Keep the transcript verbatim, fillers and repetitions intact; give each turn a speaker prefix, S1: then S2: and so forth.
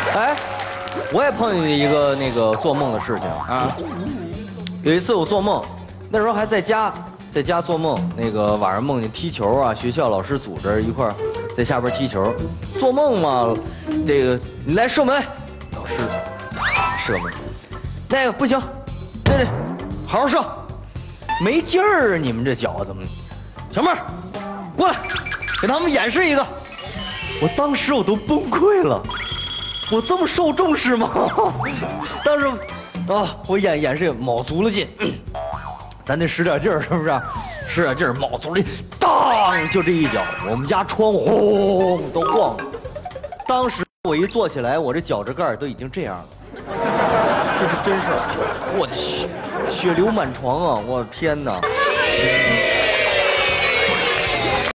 S1: 哎，我也碰见一个那个做梦的事情啊。有一次我做梦，那时候还在家，在家做梦，那个晚上梦见踢球啊，学校老师组织一块儿在下边踢球，做梦嘛，这个你来射门，老师射门，那个不行，对对，好好射，没劲儿，你们这脚怎么？小妹儿，过来，给他们演示一个。我当时我都崩溃了，我这么受重视吗？当时啊，我演演示卯足了劲，嗯、咱得使点劲儿，是不是？使点劲儿，卯足了劲，当，就这一脚，我们家窗户轰都晃了。当时我一坐起来，我这脚趾盖都已经这样了，这是真事儿。我的血血流满床啊！我的天哪！